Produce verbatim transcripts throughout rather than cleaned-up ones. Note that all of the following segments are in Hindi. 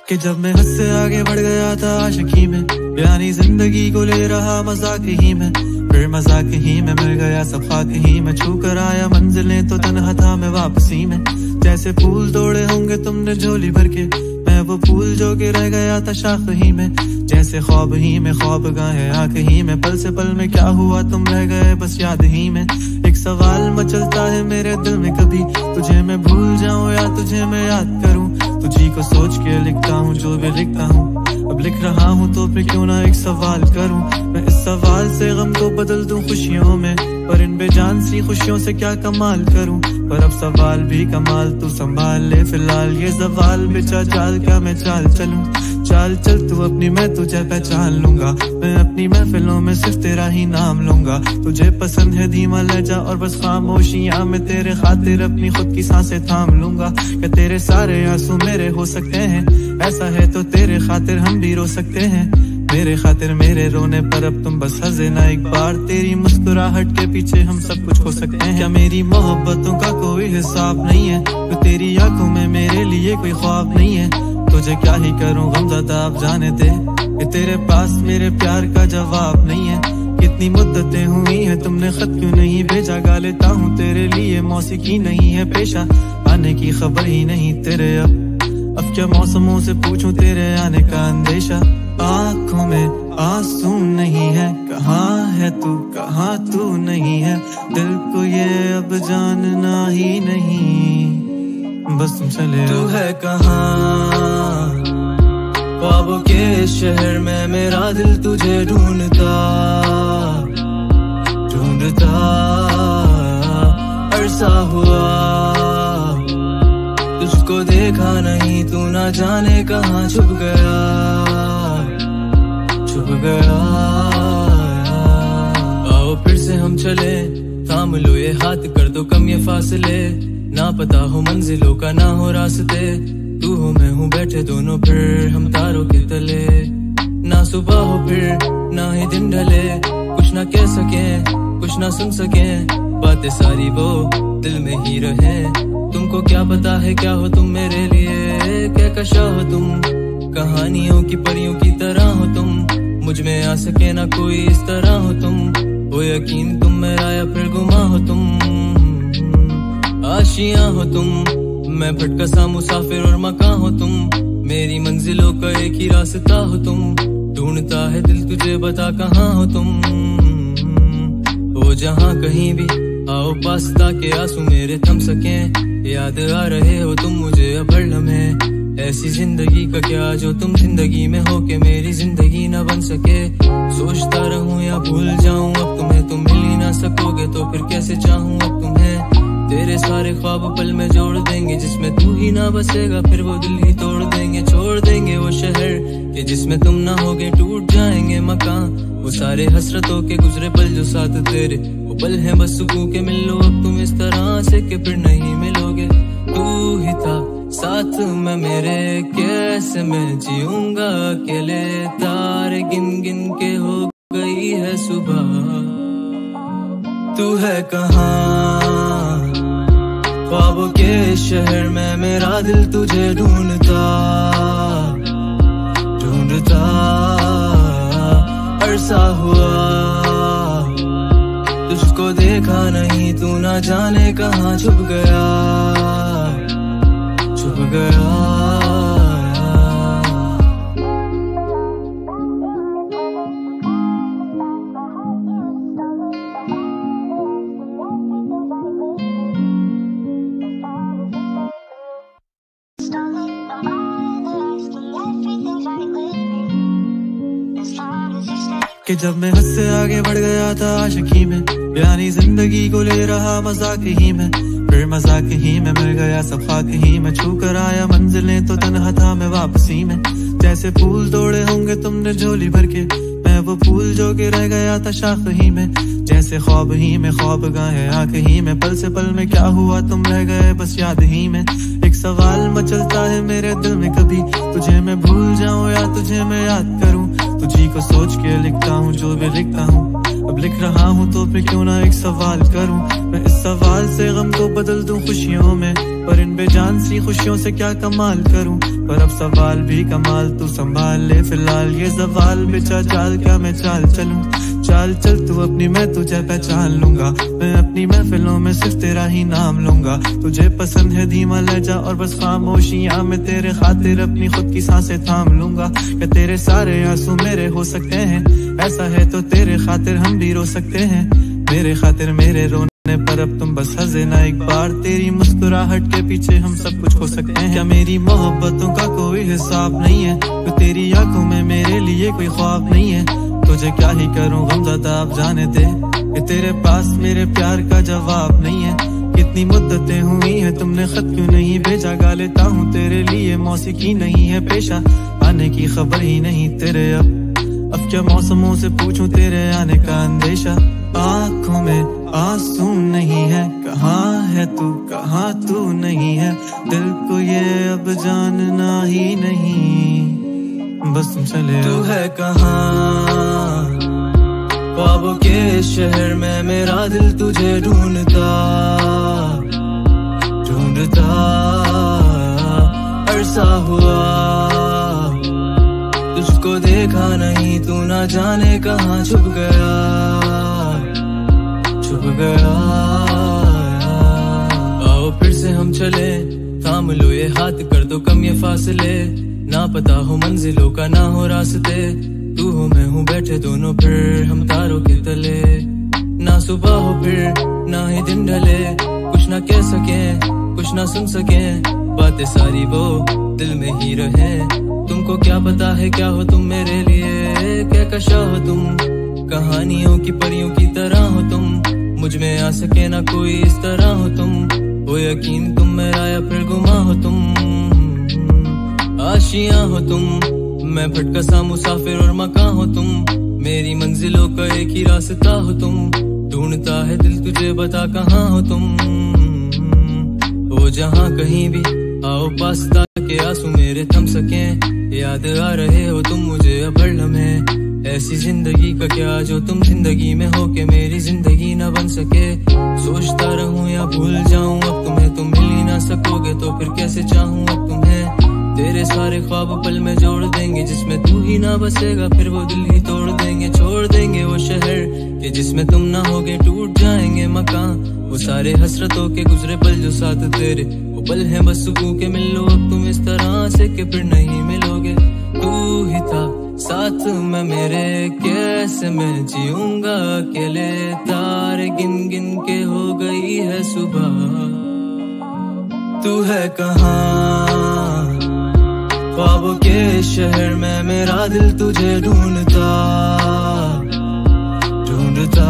कि जब मैं हद से आगे बढ़ गया था आशिकी में, यानी जिंदगी को ले रहा मजाक ही में, फिर मजाक ही में मिल गया सब खाक ही में, छू कर आया मंजिलें तो तन्हा था मैं वापसी में। जैसे फूल तोड़े होंगे तुमने झोली भर के, मैं वो फूल जो कि रह गया था शाख ही में। जैसे ख्वाब ही में ख्वाब गाहे आंख ही में, पल से पल में क्या हुआ तुम रह गए बस याद ही में। एक सवाल मचलता है मेरे दिल में, कभी तुझे मैं भूल जाऊं या तुझे मैं याद करूं। तुझी को सोच के लिखता हूँ जो भी लिखता हूँ, अब लिख रहा हूँ तो फिर क्यों ना एक सवाल करूं। मैं इस सवाल से गम को बदल दूं खुशियों में, पर इन बेजान सी खुशियों से क्या कमाल करूं। पर अब सवाल भी कमाल तू संभाल ले फिलहाल, ये सवाल बेचा चाल क्या मैं चाल चलूं। चाल चल तू अपनी, मैं तुझे पहचान लूंगा, मैं अपनी महफिलों में सिर्फ तेरा ही नाम लूंगा। तुझे पसंद है धीमा लहजा और बस खामोशियां, मैं तेरे खातिर अपनी खुद की सांसें थाम लूंगा। क्या तेरे सारे आंसू मेरे हो सकते हैं, ऐसा है तो तेरे खातिर हम भी रो सकते हैं। मेरे खातिर मेरे रोने पर अब तुम बस हंसे ना एक बार, तेरी मुस्कुराहट के पीछे हम सब कुछ हो सकते हैं। क्या मेरी मोहब्बतों का कोई हिसाब नहीं है, तो तेरी आंखों में मेरे लिए कोई ख्वाब नहीं है। तुझे क्या ही करूं गमज़दा अब जाने दे, कि तेरे पास मेरे प्यार का जवाब नहीं है। कितनी मुद्दतें हुई हैं तुमने खत क्यों नहीं भेजा, गा लेता हूँ तेरे लिए मौसीकी नहीं है पेशा, आने की खबर ही नहीं तेरे अब। अब क्या मौसमों से पूछूं तेरे आने का अंदेशा, आँखों में आंसू नहीं है, कहाँ है तू कहाँ तू नहीं है। दिल को ये अब जानना ही नहीं, बस तुम चले तू है कहाँ। ख्वाबों के शहर में मेरा दिल तुझे ढूंढता ढूंढता अरसा हुआ, तुझको देखा नहीं तू ना जाने कहाँ छुप गया छुप गया। आओ फिर से हम चले, थाम लो ये हाथ, कर दो कम ये फासले, ना पता हो मंजिलों का ना हो रास्ते। तू हो मैं हूँ बैठे दोनों फिर हम तारों के तले, ना सुबह हो फिर ना ही दिन ढले, कुछ ना कह सके कुछ ना सुन सके, बातें सारी वो दिल में ही रहे। तुमको क्या पता है क्या हो तुम मेरे लिए, क्या कशा हो तुम, कहानियों की परियों की तरह हो तुम, मुझ में आ सके ना कोई इस तरह हो तुम। हो यकीन तुम मेरा या फिर गुमा हो तुम, आशियां हो तुम, मैं भटका सा मुसाफिर और मकां हो तुम, मेरी मंजिलों का एक ही रास्ता हो तुम। ढूंढता है दिल तुझे बता कहाँ हो तुम, हो जहाँ कहीं भी आओ पास ताकि आंसू मेरे थम सके। याद आ रहे हो तुम मुझे अब हर लम्हे, ऐसी जिंदगी का क्या जो तुम जिंदगी में हो के मेरी जिंदगी न बन सके। सोचता रहूं या भूल जाऊं अब तुम्हें, तुम मिल ही ना सकोगे तो फिर कैसे चाहूं अब तुम्हें। तेरे सारे ख्वाब पल में जोड़ देंगे, जिसमें तू ही ना बसेगा फिर वो दिल ही तोड़ देंगे। छोड़ देंगे वो शहर के जिसमें तुम ना होगे, टूट जाएंगे मकान वो सारे हसरतों के गुजरे पल जो साथ तेरे, वो पल है बस सुकून के। मिल लो अब तुम इस तरह से कि फिर नहीं मिलोगे। तू ही था साथ में मेरे, कैसे मैं जीऊंगा अकेले। तारे गिन गिन के हो गई है सुबह, तू है कहाँ। ख्वाबों के शहर में मेरा दिल तुझे ढूंढता ढूंढता अरसा हुआ, तुझको देखा नहीं तू ना जाने कहाँ छुप गया छुप गया। कि जब मैं हद से आगे बढ़ गया था आशिकी में, यानी जिंदगी को ले रहा मजाक ही में, फिर मजाक ही में मिल गया सब खाक ही में, छू कर आया मंजिलें तो तन्हा था मैं वापसी में। जैसे फूल तोड़े होंगे तुमने झोली भर के, मैं वो फूल जो कि रह गया था शाख ही में। जैसे ख्वाब ही में ख्वाब गाहे आंख ही में, पल से पल में क्या हुआ तुम रह गए बस याद ही में। एक सवाल मचलता है मेरे दिल में, कभी तुझे मैं भूल जाऊं या तुझे मैं याद करूं। तुझी को सोच के लिखता हूँ जो भी लिखता हूँ, अब लिख रहा हूँ तो फिर क्यों ना एक सवाल करूं। मैं इस सवाल से गम को बदल दूं खुशियों में, पर इन बेजान सी खुशियों से क्या कमाल करूं। पर अब सवाल भी कमाल तू संभाल ले फिलहाल ये सवाल बेचा चाल क्या मैं चाल चलूं। चाल चल तू अपनी मैं तुझे पहचान लूंगा, मैं अपनी महफिलों में सिर्फ तेरा ही नाम लूंगा। तुझे पसंद है धीमा लहजा और बस खामोशियां, मैं तेरे खातिर अपनी खुद की सांसें थाम लूंगा। क्या तेरे सारे आंसू मेरे हो सकते हैं, ऐसा है तो तेरे खातिर हम भी रो सकते हैं। मेरे खातिर मेरे रोने पर अब तुम बस हंसे ना एक बार, तेरी मुस्कुराहट के पीछे हम सब कुछ हो सकते हैं। क्या मेरी मोहब्बतों का कोई हिसाब नहीं है, तो तेरी आंखों में मेरे लिए कोई ख्वाब नहीं है। तुझे क्या ही करूं गमज़दा अब जाने दे, कि तेरे पास मेरे प्यार का जवाब नहीं है। कितनी मुद्दतें हुई हैं तुमने खत क्यों नहीं भेजा, गा लेता हूँ तेरे लिए मौसीकी नहीं है पेशा। आने की खबर ही नहीं तेरे अब अब क्या मौसमों से पूछूं तेरे आने का अंदेशा। आँखों में आंसू नहीं है, कहाँ है तू कहाँ तू नहीं है। दिल को ये अब जानना ही नहीं, बस तुम चले तू है कहाँ। ख्वाबों के शहर में मेरा दिल तुझे ढूंढता ढूंढता अरसा हुआ, तुझको देखा नहीं तू ना जाने कहाँ छुप गया छुप गया। आओ फिर से हम चले, थाम लो ये हाथ कर दो कम ये फासले। ना पता हो मंजिलों का ना हो रास्ते, तू हो मैं हूँ बैठे दोनों फिर हम तारों के तले। ना सुबह हो फिर ना ही दिन ढले, कुछ ना कह सके कुछ ना सुन सके, बातें सारी वो दिल में ही रहे। तुमको क्या पता है क्या हो तुम मेरे लिए, क्या कशा हो तुम कहानियों की परियों की तरह हो तुम। मुझ में आ सके ना कोई इस तरह हो तुम, हो यकीन तुम मेरा या फिर गुमा हो तुम। आशियां हो तुम, मैं भटका सा मुसाफिर और मकान हो तुम। मेरी मंजिलों का एक ही रास्ता हो तुम, ढूंढता है दिल तुझे बता कहाँ हो तुम। हो जहाँ कहीं भी आओ पास ताकि आंसू मेरे थम सके, याद आ रहे हो तुम मुझे अब हर लम्हे। ऐसी जिंदगी का क्या जो तुम जिंदगी में हो के मेरी जिंदगी न बन सके। सोचता रहूं या भूल जाऊं अब तुम्हें, तुम मिल ही ना सकोगे तो फिर कैसे चाहूं अब तुम्हें। तेरे सारे ख्वाब पल में जोड़ देंगे, जिसमें तू ही ना बसेगा फिर वो दिल ही तोड़ देंगे। छोड़ देंगे वो शहर के जिसमें तुम ना होगे, टूट जाएंगे मकान वो सारे हसरतों के गुजरे पल जो साथ तेरे वो पल हैं बस सुकून के। मिल लो अब तुम इस तरह से कि फिर नहीं मिलोगे। तू ही था साथ में मेरे, कैसे मैं जीऊंगा अकेले। तारे गिन गिन के हो गई है सुबह, तू है कहाँ। ख्वाबों के शहर में मेरा दिल तुझे ढूंढता ढूंढता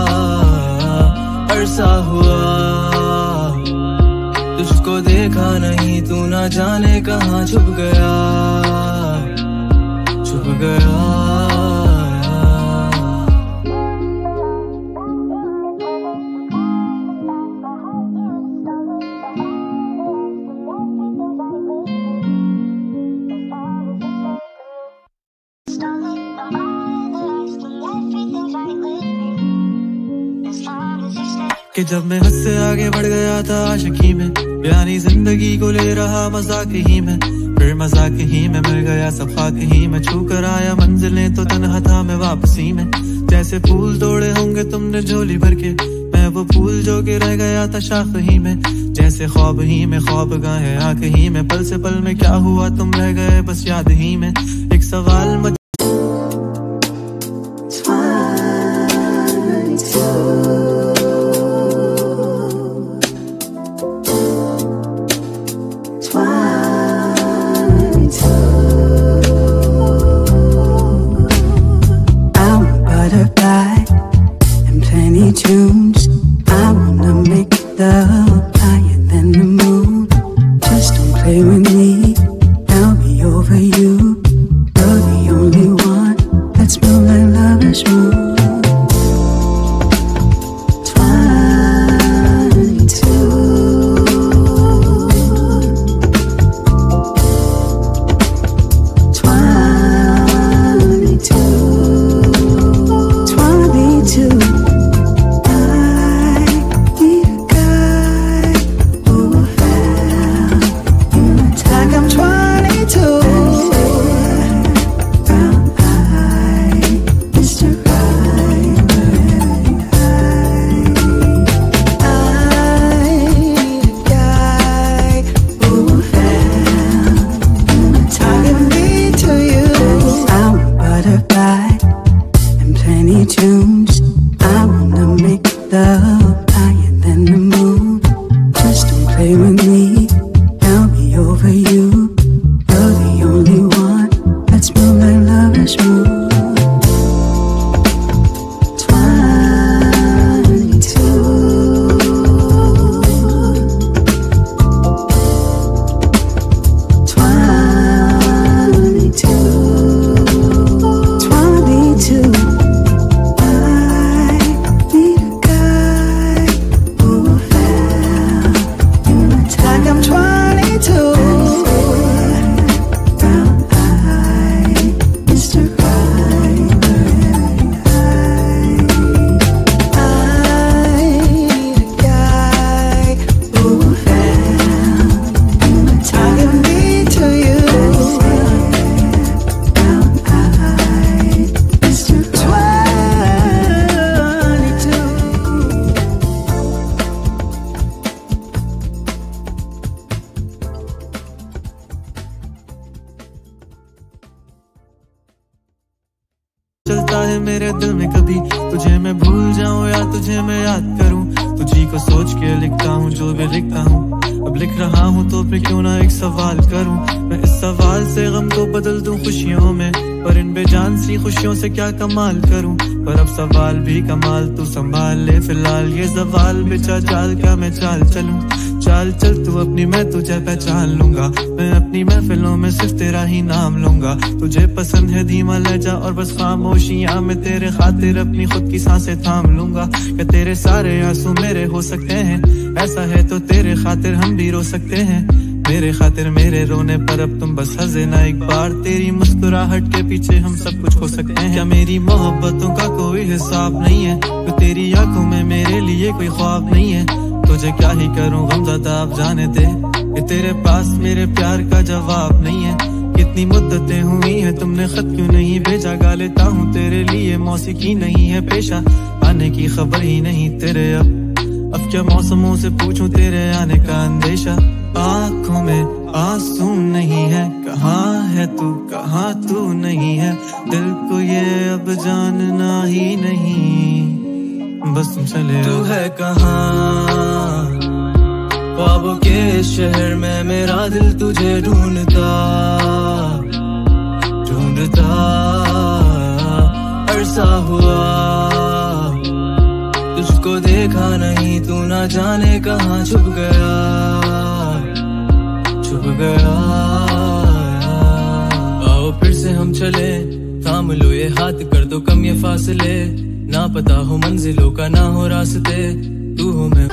अरसा हुआ, तुझको देखा नहीं तू ना जाने कहाँ छुप गया छुप गया। कि जब मैं हद से आगे बढ़ गया था आशिकी में, यानी जिंदगी को ले रहा मजाक ही में। फिर मजाक ही में मिल गया सब खाक ही में, छू कर आया मंजिलें तो तन्हा था मैं वापसी में। जैसे फूल तोड़े होंगे तुमने झोली भर के, मैं वो फूल जो के रह गया था शाख ही में। जैसे ख्वाब ही में ख्वाब गाहे आंख ही में, पल से पल में क्या हुआ तुम रह गए बस याद ही में। एक सवाल मत tunes. I wanna make love higher than the moon. Just don't play with me, I'll be over you. You're the only मेरे दिल में कभी, तुझे मैं भूल जाऊं या तुझे मैं याद करूं, तुझी को सोच के लिखता हूँ जो भी लिखता हूँ। अब लिख रहा हूँ तो फिर क्यों ना एक सवाल करूं, मैं इस सवाल से गम को बदल दूं खुशियों में, पर इन बेजान सी खुशियों से क्या कमाल करूं। पर अब सवाल भी कमाल तू संभाल ले, फिलहाल ये सवाल बेचा चाल क्या मैं चाल चलूं। चाल चल तू अपनी, मैं तुझे पहचान लूंगा, मैं अपनी महफिलों में सिर्फ तेरा ही नाम लूंगा। तुझे पसंद है धीमा लहजा और बस खामोशियां, मैं तेरे खातिर अपनी खुद की सांसें थाम लूंगा। क्या तेरे सारे आंसू मेरे हो सकते हैं, ऐसा है तो तेरे खातिर हम भी रो सकते हैं। मेरे खातिर मेरे रोने पर अब तुम बस हंसे ना एक बार, तेरी मुस्कुराहट के पीछे हम सब कुछ हो सकते हैं। क्या मेरी मोहब्बतों का कोई हिसाब नहीं है, तो तेरी आंखों में मेरे लिए कोई ख्वाब नहीं है। तुझे क्या ही करूं गमज़दा अब जाने दे, कि तेरे पास मेरे प्यार का जवाब नहीं है। कितनी मुद्दतें हुई हैं तुमने खत क्यों नहीं भेजा, गा लेता हूँ तेरे लिए मौसीकी नहीं है पेशा, आने की खबर ही नहीं तेरे अब। अब क्या मौसमों से पूछूं तेरे आने का अंदेशा, आँखों में आंसू नहीं है, कहाँ है तू कहाँ तू नहीं है, दिल को ये अब जानना ही नहीं, बस तुम चले। तू है कहाँ ख्वाबों के शहर में, मेरा दिल तुझे ढूंढता ढूंढता अरसा हुआ, तुझको देखा नहीं तू ना जाने कहाँ छुप गया छुप गया। आओ फिर से हम चले, थाम लो ये हाथ, कर दो कम ये फासले, ना पता हो मंजिलों का ना हो रास्ते, तू हो मैं।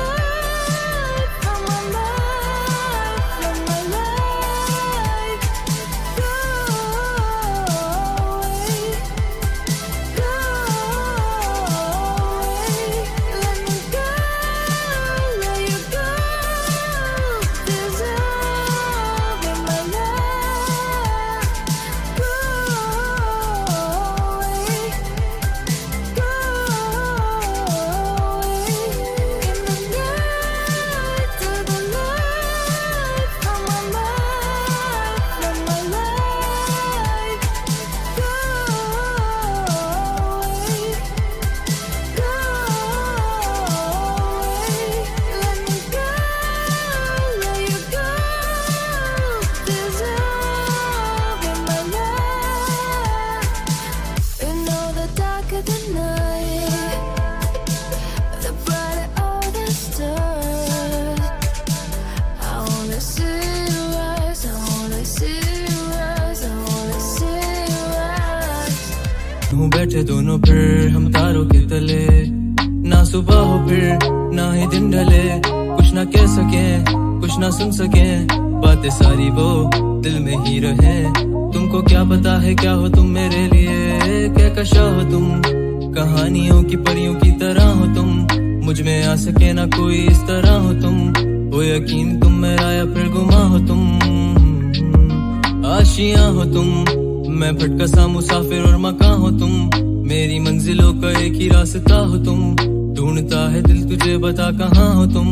बैठे दोनों फिर हम तारों के तले, ना सुबह हो फिर ना ही दिन ढले, कुछ ना कह सके कुछ ना सुन सके, बातें सारी वो दिल में ही रहे। तुमको क्या पता है क्या हो तुम मेरे लिए, क्या कशा हो तुम, कहानियों की परियों की तरह हो तुम, मुझ में आ सके ना कोई इस तरह हो तुम, हो यकीन तुम मेरा या फिर गुमा हो तुम, आशियां हो तुम, मैं भटका सा मुसाफिर और मकां हो तुम, मेरी मंजिलों का एक ही रास्ता हो तुम, ढूंढता है दिल तुझे बता कहाँ हो तुम,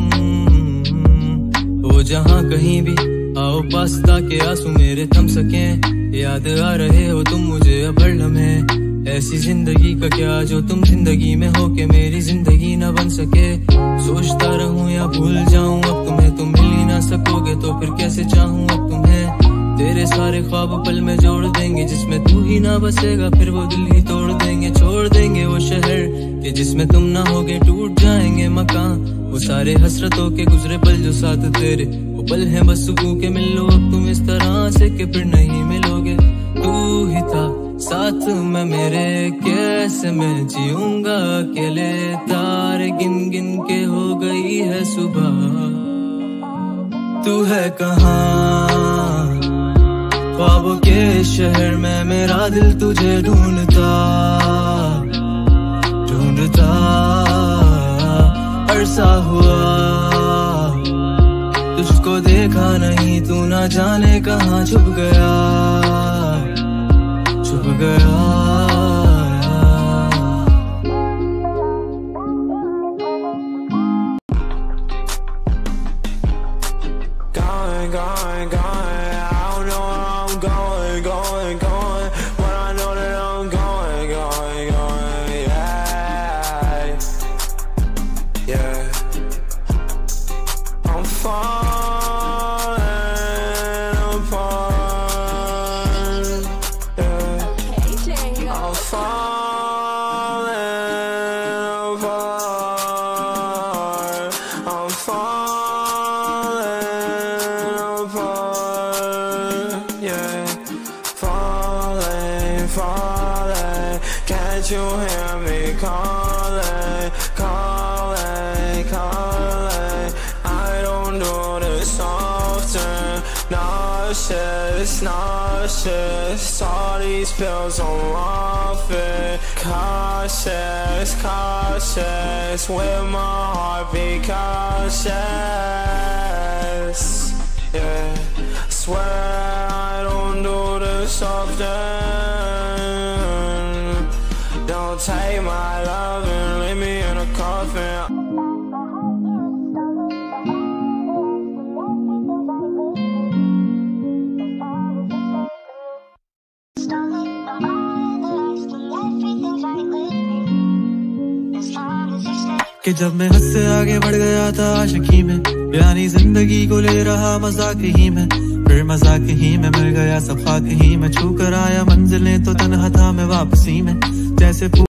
हो जहाँ कहीं भी आओ पास ताकि आंसू मेरे थम सके, याद आ रहे हो तुम मुझे अब हर लम्हे, ऐसी जिंदगी का क्या जो तुम जिंदगी में हो के मेरी जिंदगी न बन सके, सोचता रहूं या भूल जाऊं अब तुम्हें, तुम मिल ही ना सकोगे तो फिर कैसे चाहूं अब तुम्हें, तेरे सारे ख्वाब पल में जोड़ देंगे, जिसमें तू ही ना बसेगा फिर वो दिल ही तोड़ देंगे, छोड़ देंगे वो शहर के जिसमें तुम ना होगे, टूट जाएंगे मकान, वो सारे हसरतों के गुजरे पल जो साथ तेरे, वो पल हैं बस सुकून के मिल लो अब तुम इस तरह से कि फिर नहीं मिलोगे, तू ही था साथ में मेरे, कैसे मैं जीऊंगा अकेले, तारे गिन गिन के हो गई है सुबह, तू है कहाँ ख्वाबों के शहर में, मेरा दिल तुझे ढूंढता ढूंढता अरसा हुआ, तुझको देखा नहीं तू ना जाने कहाँ छुप गया छुप गया। Going, going, going, I don't know where I'm going, going, going, but I know that I'm going, going, falling apart, yeah. Falling, falling, can't you hear me calling, calling, calling? I don't do this often. Nauseous, nauseous, all these pills I'm off it. Cautious, cautious, with my heart be cautious, yeah. Swear I don't do this often. Don't take my love and leave me in a coffin. कि जब मैं हद से आगे बढ़ गया था आशिकी में, यानी जिंदगी को ले रहा मजाक ही में, फिर मजाक ही में मिल गया सब खाक ही में, छू कर आया मंजिलें तो तन्हा था मैं वापसी में, जैसे